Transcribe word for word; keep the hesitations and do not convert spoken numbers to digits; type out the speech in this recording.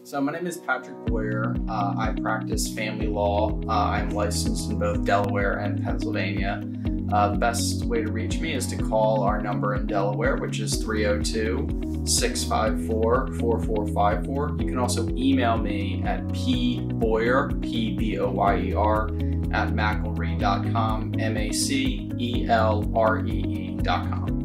So my name is Patrick Boyer. Uh, I practice family law. Uh, I'm licensed in both Delaware and Pennsylvania. Uh, the best way to reach me is to call our number in Delaware, which is three oh two, six five four, four four five four. You can also email me at pboyer, P B O Y E R, at McElree dot com, M A C E L R E E dot com.